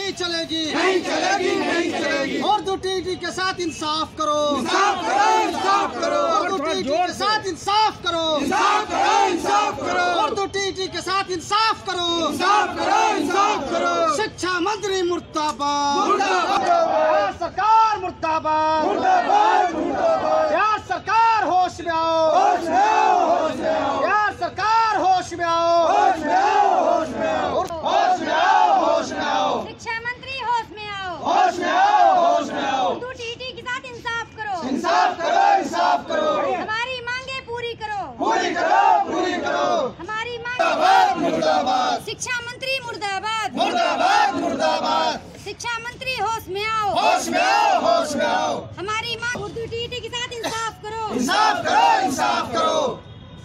नहीं चलेगी, नहीं चलेगी, नहीं चलेगी। उर्दू टीटी के साथ इंसाफ करो, इंसाफ करो, इंसाफ करो। उर्दू टीटी के साथ इंसाफ करो, इंसाफ करो, इंसाफ करो। उर्दू टीटी के साथ इंसाफ करो, इंसाफ करो, इंसाफ करो। शिक्षा मंत्री मुर्दाबाद, मुर्दाबाद, बिहार सरकार मुर्दाबाद, मुर्दाबाद, मुर्दाबाद। बिहार सरकार होश में आओ, होश में आओ, होश में आओ। बिहार सरकार होश में आओ, होश में आओ, होश में आओ। होश में आओ, होश में आओ। शिक्षा मंत्री होश में आओ, होश में आओ, होश में आओ। उर्दू टीटी के साथ इंसाफ करो, इंसाफ करो, इंसाफ करो। हमारी मांगे पूरी करो, पूरी करो, पूरी करो। हमारी मुर्दाबाद, मांगे। मुर्दाबाद। शिक्षा मंत्री मुर्दाबाद, मुर्दाबाद, मुर्दाबाद। शिक्षा मंत्री होश में आओ, होश में आओ, होश में आओ। हमारी मांग। उर्दू टीटी के साथ इंसाफ करो, इंसाफ करो, इंसाफ करो।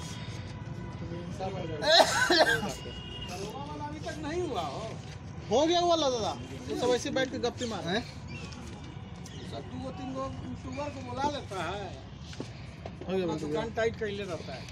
हो गया वाला दादा, तो सब ऐसे बैठ के गप्पे मार हैं। दो तीन गो यूट्यूबर को बुला लेता है, हो गया दुकान टाइट कर ले रहता है।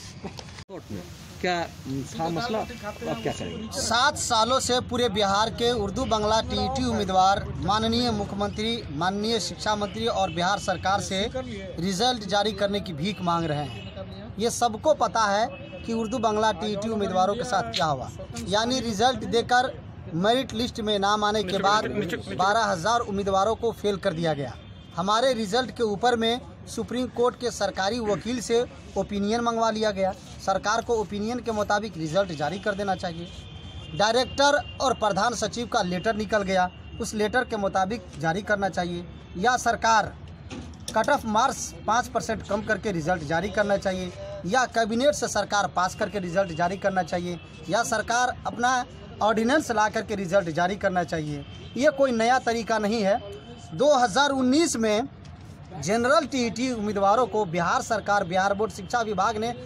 क्या था मसला, आप क्या करेंगे? 7 सालों से पूरे बिहार के उर्दू बंगला टीईटी उम्मीदवार माननीय मुख्यमंत्री, माननीय शिक्षा मंत्री और बिहार सरकार से रिजल्ट जारी करने की भीख मांग रहे हैं। ये सबको पता है कि उर्दू बंगला टीईटी उम्मीदवारों के साथ क्या हुआ, यानी रिजल्ट देकर मेरिट लिस्ट में नाम आने के बाद 12,000 उम्मीदवारों को फेल कर दिया गया। हमारे रिजल्ट के ऊपर में सुप्रीम कोर्ट के सरकारी वकील से ओपिनियन मंगवा लिया गया। सरकार को ओपिनियन के मुताबिक रिजल्ट जारी कर देना चाहिए। डायरेक्टर और प्रधान सचिव का लेटर निकल गया, उस लेटर के मुताबिक जारी करना चाहिए, या सरकार कट ऑफ मार्क्स 5% कम करके रिजल्ट जारी करना चाहिए, या कैबिनेट से सरकार पास करके रिजल्ट जारी करना चाहिए, या सरकार अपना ऑर्डिनेंस ला करके रिजल्ट जारी करना चाहिए। ये कोई नया तरीका नहीं है। 2019 में जनरल टीईटी उम्मीदवारों को बिहार सरकार, बिहार बोर्ड शिक्षा विभाग ने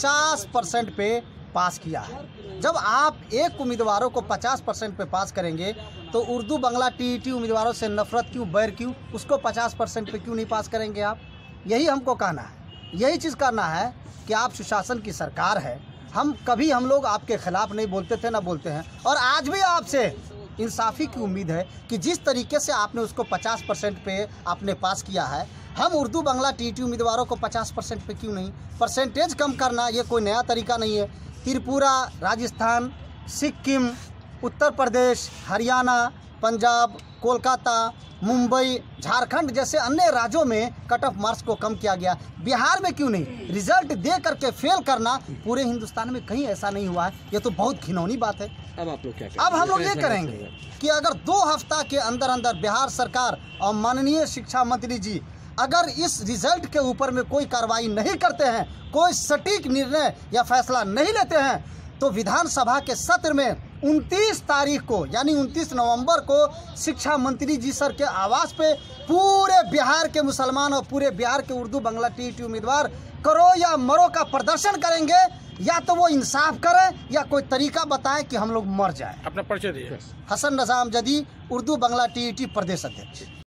50% पे पास किया है। जब आप एक उम्मीदवारों को 50% पे पास करेंगे तो उर्दू बंगला टीईटी उम्मीदवारों से नफरत क्यों, बैर क्यों, उसको 50% पे क्यों नहीं पास करेंगे आप? यही हमको कहना है, यही चीज़ करना है कि आप सुशासन की सरकार है। हम लोग आपके खिलाफ नहीं बोलते थे, ना बोलते हैं, और आज भी आपसे इंसाफी की उम्मीद है कि जिस तरीके से आपने उसको 50% पे आपने पास किया है, हम उर्दू बंगला टीईटी उम्मीदवारों को 50% पे क्यों नहीं? परसेंटेज कम करना ये कोई नया तरीका नहीं है। त्रिपुरा, राजस्थान, सिक्किम, उत्तर प्रदेश, हरियाणा, पंजाब, कोलकाता, मुंबई, झारखंड जैसे अन्य राज्यों में कट ऑफ मार्क्स को कम किया गया, बिहार में क्यों नहीं? रिजल्ट दे करके फेल करना पूरे हिंदुस्तान में कहीं ऐसा नहीं हुआ है। ये तो बहुत घिनौनी बात है। अब आप लोग क्या करेंगे? अब हम लोग ये करेंगे कि अगर 2 हफ्ता के अंदर अंदर बिहार सरकार और माननीय शिक्षा मंत्री जी अगर इस रिजल्ट के ऊपर में कोई कार्रवाई नहीं करते हैं, कोई सटीक निर्णय या फैसला नहीं लेते हैं, तो विधानसभा के सत्र में 29 तारीख को यानी 29 नवंबर को शिक्षा मंत्री जी सर के आवास पे पूरे बिहार के मुसलमान और पूरे बिहार के उर्दू बंगला टीईटी उम्मीदवार करो या मरो का प्रदर्शन करेंगे। या तो वो इंसाफ करें या कोई तरीका बताएं कि हम लोग मर जाएं। अपना परिचय दिए। हसन रजा अमजदी, उर्दू बंगला टीईटी प्रदेश अध्यक्ष।